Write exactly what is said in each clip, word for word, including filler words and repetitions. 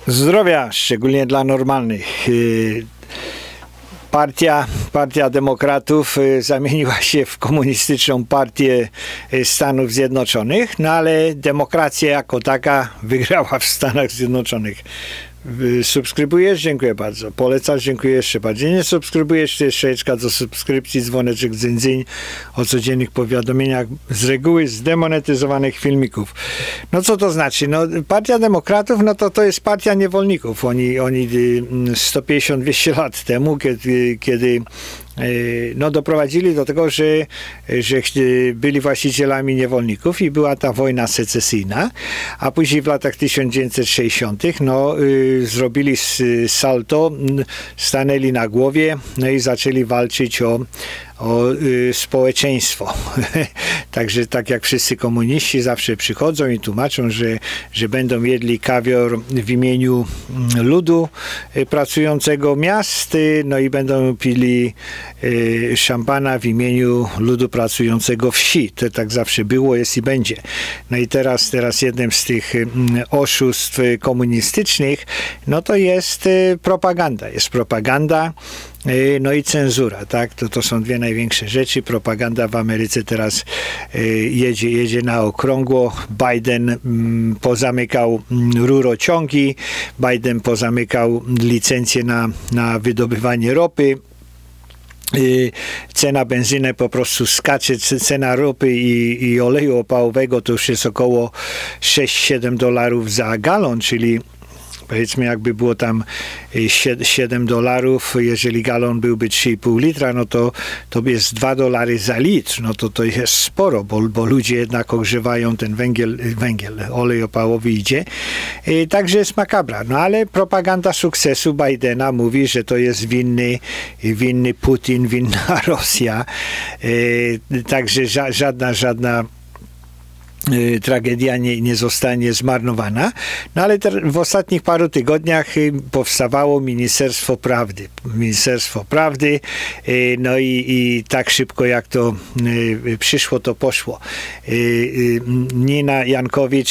Zdrowia, szczególnie dla normalnych. Partia, Partia Demokratów zamieniła się w komunistyczną partię Stanów Zjednoczonych, no ale demokracja jako taka wygrała w Stanach Zjednoczonych. Subskrybujesz? Dziękuję bardzo. Polecasz? Dziękuję jeszcze bardziej. Nie subskrybujesz? To jest szejczka do subskrypcji, dzwoneczek dzyń, dzyń o codziennych powiadomieniach, z reguły zdemonetyzowanych filmików. No co to znaczy? No, Partia Demokratów, no to to jest partia niewolników. Oni, oni sto pięćdziesiąt dwieście lat temu, kiedy, kiedy no, doprowadzili do tego, że, że byli właścicielami niewolników i była ta wojna secesyjna, a później w latach tysiąc dziewięćset sześćdziesiątych no, y, zrobili salto, stanęli na głowie, no i zaczęli walczyć o o y, społeczeństwo. Także tak jak wszyscy komuniści zawsze przychodzą i tłumaczą, że, że będą jedli kawior w imieniu ludu y, pracującego miast, y, no i będą pili y, szampana w imieniu ludu pracującego wsi. To tak zawsze było, jest i będzie. No i teraz, teraz jednym z tych y, oszustw komunistycznych, no to jest y, propaganda. Jest propaganda, no i cenzura, tak? To, to są dwie największe rzeczy. Propaganda w Ameryce teraz y, jedzie, jedzie na okrągło. Biden mm, pozamykał mm, rurociągi. Biden pozamykał licencje na, na wydobywanie ropy. Y, cena benzyny po prostu skacze, cena ropy i, i oleju opałowego to już jest około sześć siedem dolarów za galon, czyli powiedzmy jakby było tam siedem dolarów, jeżeli galon byłby trzy i pół litra, no to to jest dwa dolary za litr, no to to jest sporo, bo, bo ludzie jednak ogrzewają ten węgiel, węgiel, olej opałowy idzie. I także jest makabra, no ale propaganda sukcesu Bidena mówi, że to jest winny, winny Putin, winna Rosja. I, także ża, żadna, żadna tragedia nie, nie zostanie zmarnowana. No ale w ostatnich paru tygodniach powstawało Ministerstwo Prawdy. Ministerstwo Prawdy, no i, i tak szybko jak to przyszło, to poszło. Nina Jankowicz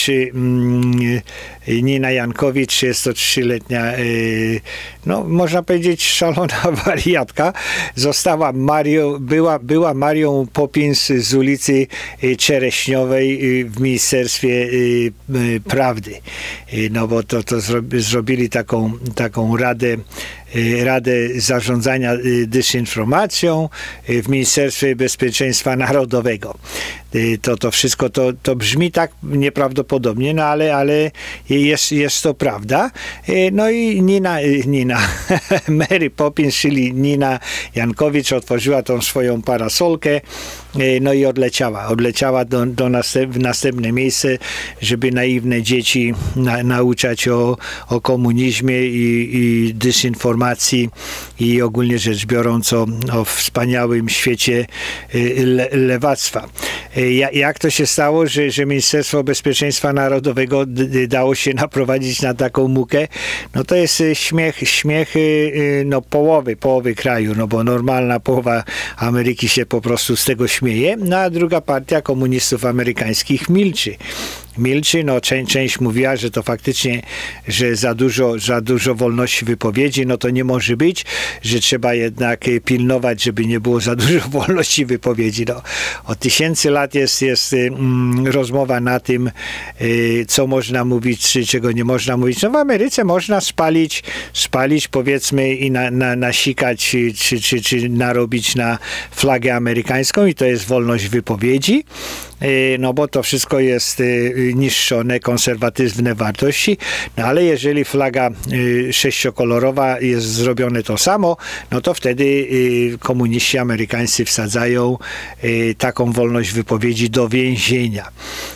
Nina Jankowicz, trzydziestotrzyletnia, no można powiedzieć szalona wariatka, została Mario, była, była Marią Poppins z ulicy Czereśniowej w Ministerstwie Prawdy. No bo to, to zrobili taką, taką radę, Radę Zarządzania Dysinformacją w Ministerstwie Bezpieczeństwa Narodowego. To, to wszystko to, to brzmi tak nieprawdopodobnie, no ale, ale jest, jest to prawda. No i Nina, Nina Mary Poppins, czyli Nina Jankowicz otworzyła tą swoją parasolkę, no i odleciała. Odleciała do, do następ, w następne miejsce, żeby naiwne dzieci na, nauczać o, o komunizmie i, i dysinformacji i ogólnie rzecz biorąc o, o wspaniałym świecie le, lewactwa. Jak to się stało, że, że Ministerstwo Bezpieczeństwa Narodowego dało się naprowadzić na taką mukę? No to jest śmiech, śmiech no połowy, połowy kraju, no bo normalna połowa Ameryki się po prostu z tego śmieje, no a druga partia komunistów amerykańskich milczy. Milczy, no część, część mówiła, że to faktycznie, że za dużo, za dużo wolności wypowiedzi, no to nie może być, że trzeba jednak pilnować, żeby nie było za dużo wolności wypowiedzi. No, od tysięcy lat jest, jest mm, rozmowa na tym, y, co można mówić, czy czego nie można mówić. No w Ameryce można spalić, spalić powiedzmy i na, na, nasikać, czy, czy, czy narobić na flagę amerykańską i to jest wolność wypowiedzi. No bo to wszystko jest niszczone, konserwatywne wartości, no ale jeżeli flaga sześciokolorowa jest zrobione to samo, no to wtedy komuniści amerykańscy wsadzają taką wolność wypowiedzi do więzienia.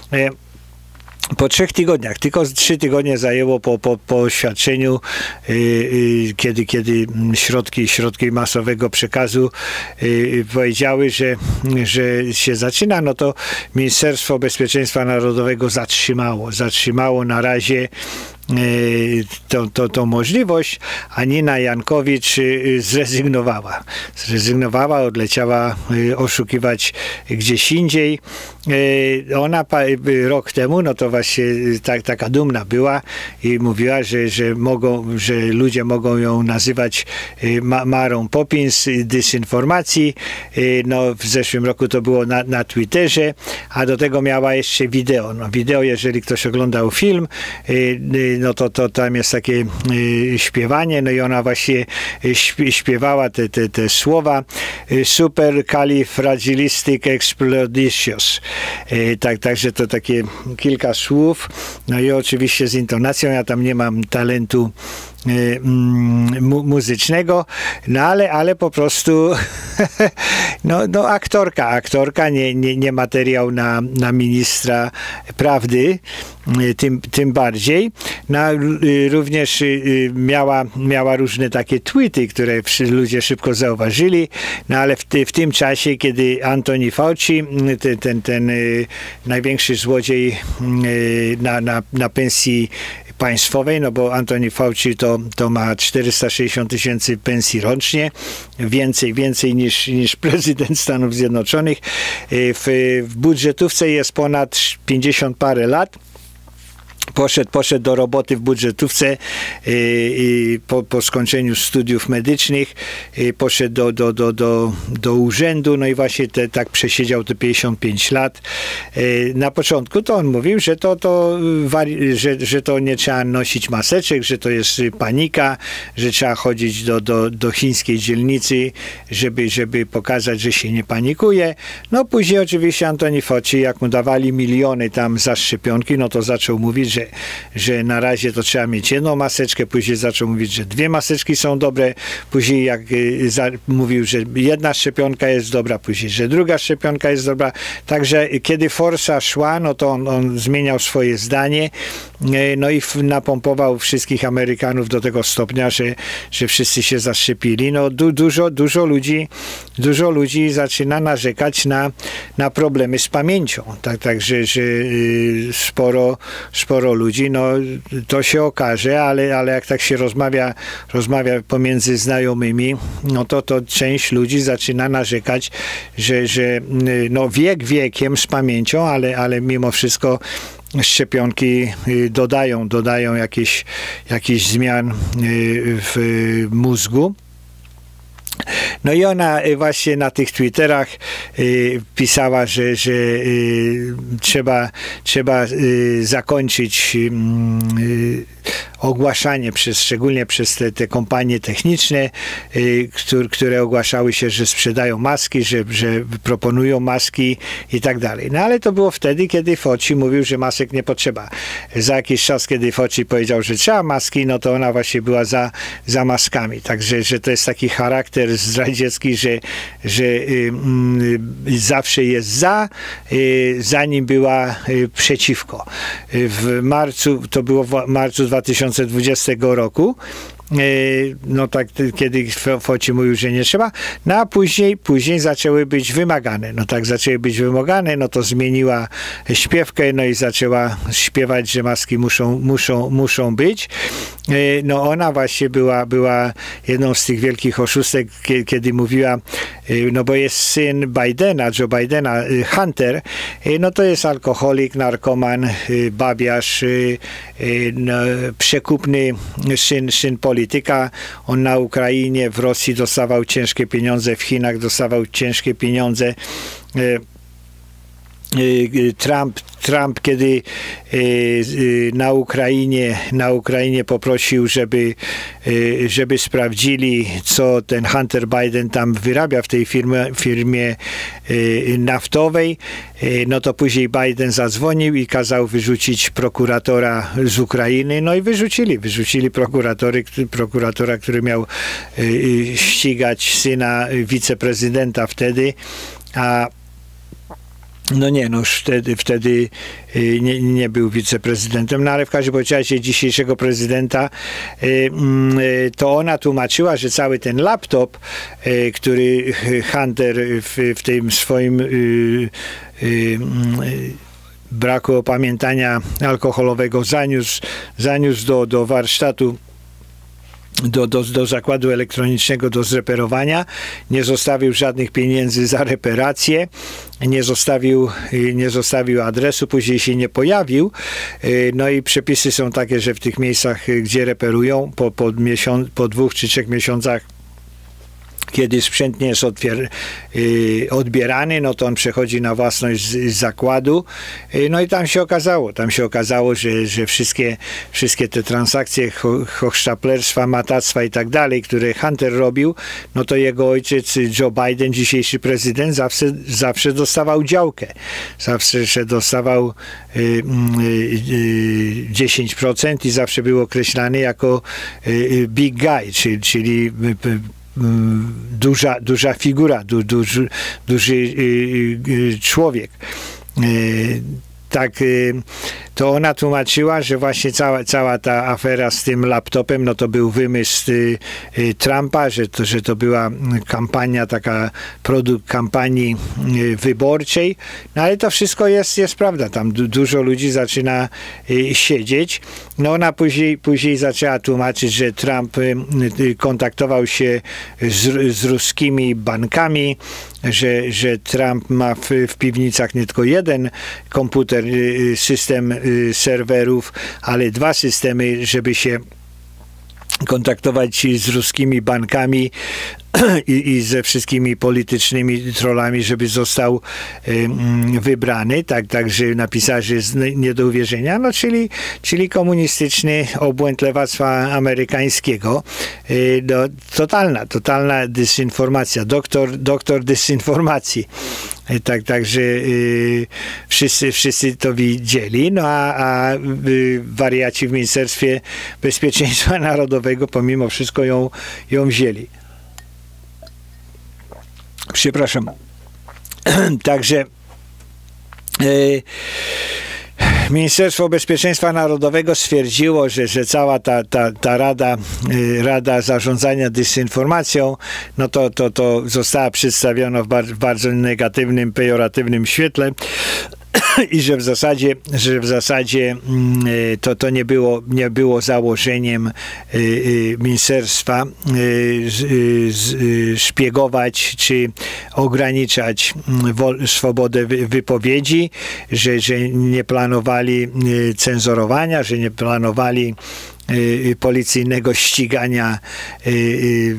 Po trzech tygodniach, tylko trzy tygodnie zajęło po, po, po oświadczeniu, yy, yy, kiedy, kiedy środki, środki masowego przekazu yy, powiedziały, że, że się zaczyna, no to Ministerstwo Bezpieczeństwa Narodowego zatrzymało. Zatrzymało na razie tą, tą, tą możliwość, a Nina Jankowicz zrezygnowała. Zrezygnowała, odleciała oszukiwać gdzieś indziej. Ona rok temu, no to właśnie tak, taka dumna była i mówiła, że, że, mogą, że ludzie mogą ją nazywać Marą Poppins dysinformacji. No, w zeszłym roku to było na, na Twitterze, a do tego miała jeszcze wideo. No, wideo, jeżeli ktoś oglądał film, no to, to tam jest takie śpiewanie, no i ona właśnie śpiewała te, te, te słowa supercalifragilisticexpialidocious. Tak, także to takie kilka słów, no i oczywiście z intonacją, ja tam nie mam talentu mu muzycznego, no ale, ale po prostu no, no aktorka, aktorka, nie, nie, nie materiał na, na ministra prawdy, tym, tym bardziej. No, również miała, miała różne takie tweety, które ludzie szybko zauważyli, no ale w, w tym czasie, kiedy Anthony Fauci, ten, ten, ten największy złodziej na, na, na pensji państwowej, no bo Anthony Fauci to, to ma czterysta sześćdziesiąt tysięcy pensji rocznie, więcej, więcej niż, niż prezydent Stanów Zjednoczonych. W, w budżetówce jest ponad pięćdziesiąt parę lat. Poszedł, poszedł do roboty w budżetówce i, i po, po skończeniu studiów medycznych i poszedł do, do, do, do, do urzędu, no i właśnie te, tak przesiedział te pięćdziesiąt pięć lat. Na początku to on mówił, że to, to, że, że to nie trzeba nosić maseczek, że to jest panika, że trzeba chodzić do, do, do chińskiej dzielnicy, żeby, żeby pokazać, że się nie panikuje. No później oczywiście Anthony Fauci, jak mu dawali miliony tam za szczepionki, no to zaczął mówić, że, że na razie to trzeba mieć jedną maseczkę, później zaczął mówić, że dwie maseczki są dobre, później jak y, za, mówił, że jedna szczepionka jest dobra, później, że druga szczepionka jest dobra. Także kiedy forsa szła, no to on, on zmieniał swoje zdanie, y, no i w, napompował wszystkich Amerykanów do tego stopnia, że, że wszyscy się zaszczepili. No du, dużo, dużo ludzi, dużo ludzi zaczyna narzekać na, na problemy z pamięcią. Tak, także, że y, sporo, sporo ludzi, no to się okaże, ale, ale jak tak się rozmawia, rozmawia pomiędzy znajomymi, no to, to część ludzi zaczyna narzekać, że, że no wiek wiekiem z pamięcią, ale, ale mimo wszystko szczepionki dodają, dodają jakieś, jakieś zmian w mózgu. No i ona właśnie na tych Twitterach y, pisała, że, że y, trzeba, trzeba y, zakończyć y, ogłaszanie, przez, szczególnie przez te, te kompanie techniczne, y, które, które ogłaszały się, że sprzedają maski, że, że proponują maski i tak dalej. No ale to było wtedy, kiedy Fauci mówił, że masek nie potrzeba. Za jakiś czas, kiedy Fauci powiedział, że trzeba maski, no to ona właśnie była za, za maskami. Także, że to jest taki charakter zdradziecki, że, że y, y, zawsze jest za, y, zanim była y, przeciwko. Y, w marcu, to było w marcu dwa tysiące dwudziestego roku, no tak, kiedy Fauci mówił, że nie trzeba, no a później, później zaczęły być wymagane. No tak, zaczęły być wymagane, no to zmieniła śpiewkę, no i zaczęła śpiewać, że maski muszą, muszą, muszą być. No ona właśnie była, była jedną z tych wielkich oszustek, kiedy mówiła, no bo jest syn Bidena, Joe Bidena, Hunter, no to jest alkoholik, narkoman, babiarz, no, przekupny syn, syn polityka. On na Ukrainie, w Rosji dostawał ciężkie pieniądze, w Chinach dostawał ciężkie pieniądze. Trump, Trump kiedy na Ukrainie, na Ukrainie poprosił, żeby, żeby sprawdzili, co ten Hunter Biden tam wyrabia w tej firmie, firmie naftowej, no to później Biden zadzwonił i kazał wyrzucić prokuratora z Ukrainy, no i wyrzucili, wyrzucili prokuratory, prokuratora, który miał ścigać syna wiceprezydenta wtedy, a no nie, no już wtedy, wtedy nie, nie był wiceprezydentem, no ale w każdym razie dzisiejszego prezydenta, to ona tłumaczyła, że cały ten laptop, który Hunter w, w tym swoim braku opamiętania alkoholowego zaniósł zaniósł do, do warsztatu, Do, do, do zakładu elektronicznego do zreperowania, nie zostawił żadnych pieniędzy za reparację, nie zostawił, nie zostawił adresu, później się nie pojawił. No i przepisy są takie, że w tych miejscach, gdzie reperują, po, po, miesiąc, po dwóch czy trzech miesiącach, kiedy sprzęt nie jest otwier- y, odbierany, no to on przechodzi na własność z, z zakładu. Y, no i tam się okazało, tam się okazało, że, że wszystkie, wszystkie te transakcje ho- hochsztaplerstwa, matactwa i tak dalej, które Hunter robił, no to jego ojciec Joe Biden, dzisiejszy prezydent, zawsze, zawsze dostawał działkę. Zawsze że dostawał y, y, y, dziesięć procent i zawsze był określany jako y, big guy, czyli, czyli y, Duża, duża figura, du, duży, duży y, y, człowiek. Y, tak, y, to ona tłumaczyła, że właśnie cała, cała ta afera z tym laptopem, no to był wymysł y, y, Trumpa, że to, że to była kampania, taka produkt kampanii y, wyborczej, no ale to wszystko jest, jest prawda, tam du, dużo ludzi zaczyna y, siedzieć. No ona później, później zaczęła tłumaczyć, że Trump y, y, kontaktował się z, z ruskimi bankami, że, że Trump ma w, w piwnicach nie tylko jeden komputer, y, system y, serwerów, ale dwa systemy, żeby się kontaktować z ruskimi bankami i, i ze wszystkimi politycznymi trollami, żeby został y, wybrany. Tak, także napisał, że jest nie do uwierzenia. No, czyli, czyli komunistyczny obłęd lewactwa amerykańskiego. Y, no, totalna, totalna dysinformacja. Doktor, doktor dysinformacji. Tak, także y, wszyscy, wszyscy to widzieli, no a, a y, wariaci w Ministerstwie Bezpieczeństwa Narodowego pomimo wszystko ją, ją wzięli. Przepraszam. Także y, Ministerstwo Bezpieczeństwa Narodowego stwierdziło, że, że cała ta, ta, ta rada, y, rada zarządzania dysinformacją, no to, to, to została przedstawiona w, bar, w bardzo negatywnym, pejoratywnym świetle i że w zasadzie, że w zasadzie y, to, to nie było, nie było założeniem y, y, ministerstwa y, y, szpiegować czy ograniczać wol, swobodę wy, wypowiedzi, że, że nie planowali y, cenzurowania, że nie planowali y, policyjnego ścigania y, y,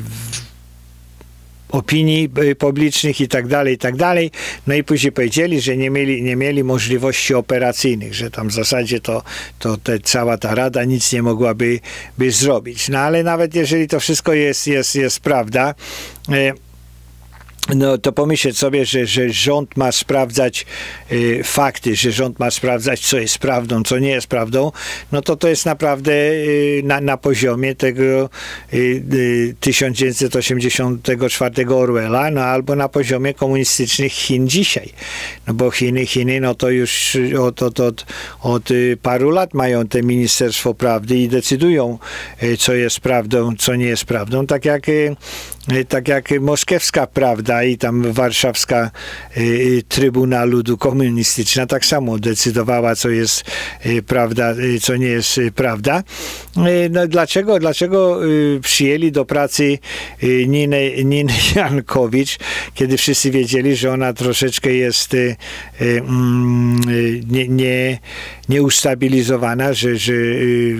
opinii publicznych i tak dalej, i tak dalej. No i później powiedzieli, że nie mieli, nie mieli możliwości operacyjnych, że tam w zasadzie to, to te, cała ta rada nic nie mogłaby by zrobić. No ale nawet jeżeli to wszystko jest, jest, jest prawda, e, no to pomyśleć sobie, że, że rząd ma sprawdzać y, fakty, że rząd ma sprawdzać, co jest prawdą, co nie jest prawdą, no to to jest naprawdę y, na, na poziomie tego y, y, tysiąc dziewięćset osiemdziesiątego czwartego Orwella, no albo na poziomie komunistycznych Chin dzisiaj. No bo Chiny, Chiny, no to już od, od, od, od paru lat mają te Ministerstwo Prawdy i decydują, y, co jest prawdą, co nie jest prawdą, tak jak y, tak jak moskiewska prawda i tam warszawska y, Trybuna Ludu Komunistyczna tak samo decydowała, co jest y, prawda, y, co nie jest y, prawda. Y, no, dlaczego, dlaczego y, przyjęli do pracy y, Ninę, Ninę Jankowicz, kiedy wszyscy wiedzieli, że ona troszeczkę jest y, y, y, nie, nie, nieustabilizowana, że, że y,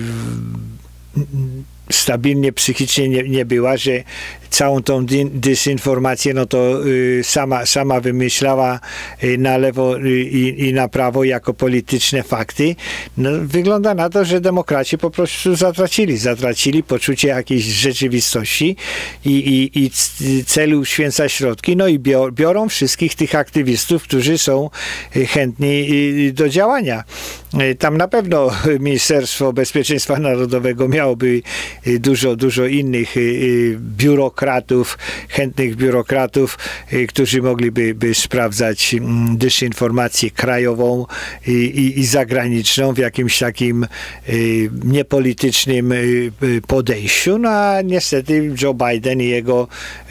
stabilnie psychicznie nie, nie była, że całą tą dysinformację, no to y, sama, sama wymyślała y, na lewo y, i na prawo jako polityczne fakty. No, wygląda na to, że demokraci po prostu zatracili. Zatracili poczucie jakiejś rzeczywistości i, i, i celu uświęca środki, no i biorą wszystkich tych aktywistów, którzy są y, chętni y, do działania. Y, tam na pewno Ministerstwo Bezpieczeństwa Narodowego miałoby y, dużo, dużo innych y, y, biurokratów, biurokratów, chętnych biurokratów, którzy mogliby by sprawdzać dysinformację krajową i, i, i zagraniczną w jakimś takim niepolitycznym podejściu. No a niestety Joe Biden i jego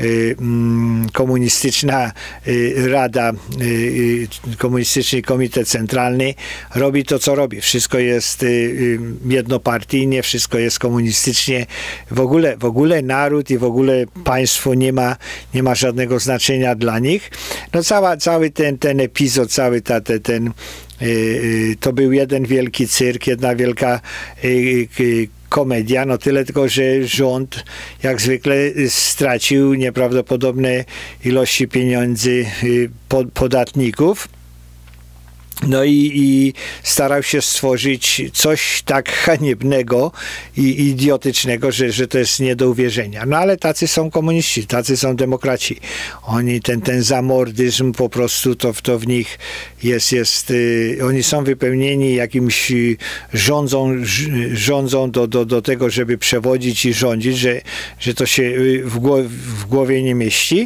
komunistyczna Rada, Komunistyczny Komitet Centralny robi to, co robi. Wszystko jest jednopartyjnie, wszystko jest komunistycznie. W ogóle, w ogóle naród i w ogóle państwo nie ma, nie ma żadnego znaczenia dla nich. No cała, cały ten, ten epizod, cały ta, ten, ten to był jeden wielki cyrk, jedna wielka komedia, no tyle tylko, że rząd jak zwykle stracił nieprawdopodobne ilości pieniędzy podatników. No i, i starał się stworzyć coś tak haniebnego i idiotycznego, że, że to jest nie do uwierzenia. No ale tacy są komuniści, tacy są demokraci. Oni, ten, ten zamordyzm po prostu, to, to w nich jest, jest y, oni są wypełnieni jakimś y, rządzą, rządzą do, do, do tego, żeby przewodzić i rządzić, że, że to się y, w, głow, w głowie nie mieści.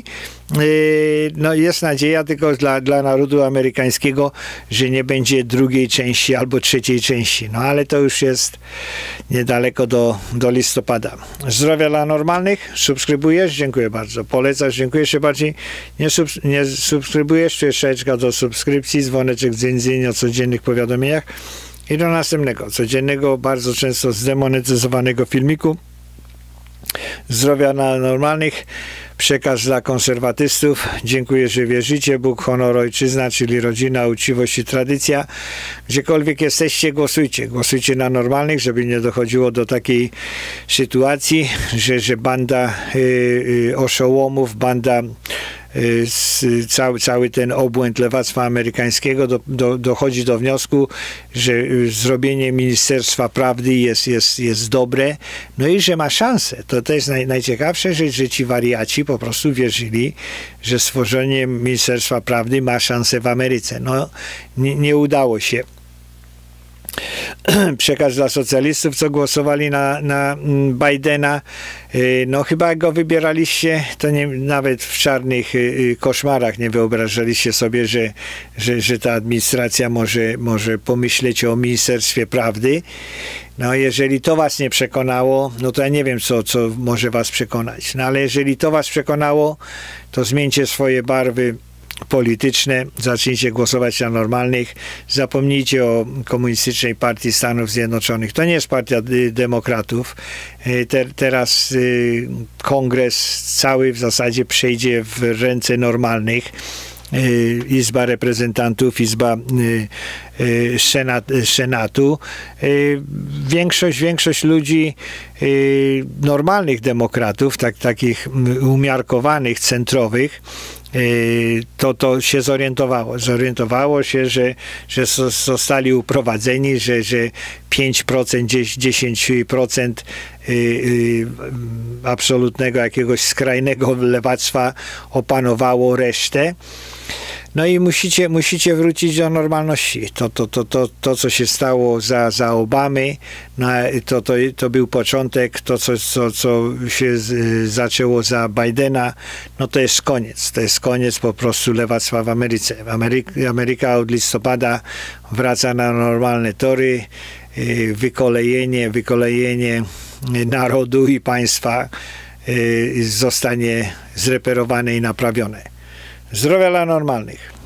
No jest nadzieja tylko dla, dla narodu amerykańskiego, że nie będzie drugiej części albo trzeciej części. No ale to już jest niedaleko do, do listopada. Zdrowia dla normalnych. Subskrybujesz? Dziękuję bardzo. Polecasz? Dziękuję. Jeszcze bardziej nie, sub, nie subskrybujesz? Tu jest strzałeczka do subskrypcji, dzwoneczek dzyń, dzyń o codziennych powiadomieniach. I do następnego, codziennego, bardzo często zdemonetyzowanego filmiku. Zdrowia na normalnych. Przekaz dla konserwatystów. Dziękuję, że wierzycie. Bóg, honor, ojczyzna, czyli rodzina, uczciwość i tradycja. Gdziekolwiek jesteście, głosujcie. Głosujcie na normalnych, żeby nie dochodziło do takiej sytuacji, że, że banda y, y, oszołomów, banda Cały, cały ten obłęd lewactwa amerykańskiego do, do, dochodzi do wniosku, że zrobienie Ministerstwa Prawdy jest, jest, jest dobre, no i że ma szansę. To, to jest naj, najciekawsze, że, że ci wariaci po prostu wierzyli, że stworzenie Ministerstwa Prawdy ma szansę w Ameryce. No nie, nie udało się. Przekaz dla socjalistów, co głosowali na, na Bidena. No chyba jak go wybieraliście, to nie, nawet w czarnych koszmarach nie wyobrażaliście sobie, że, że, że ta administracja może, może pomyśleć o Ministerstwie Prawdy. No jeżeli to was nie przekonało, no to ja nie wiem, co, co może was przekonać. No ale jeżeli to was przekonało, to zmieńcie swoje barwy polityczne, zacznijcie głosować na normalnych, zapomnijcie o Komunistycznej Partii Stanów Zjednoczonych. To nie jest partia demokratów. Te, teraz y, kongres cały w zasadzie przejdzie w ręce normalnych. Y, Izba Reprezentantów, Izba y, y, Senat, Senatu. Y, większość, większość ludzi y, normalnych demokratów, tak, takich umiarkowanych, centrowych, To, to się zorientowało. Zorientowało się, że, że zostali uprowadzeni, że, że pięć procent, dziesięć procent absolutnego jakiegoś skrajnego lewactwa opanowało resztę. No i musicie, musicie wrócić do normalności. To, to, to, to, to co się stało za, za Obamy, no, to, to, to był początek, to co, co, co się z, zaczęło za Bidena, no to jest koniec. To jest koniec po prostu lewactwa w Ameryce. Ameryka, Ameryka od listopada wraca na normalne tory, wykolejenie, wykolejenie narodu i państwa zostanie zreperowane i naprawione. Zdrowia dla normalnych.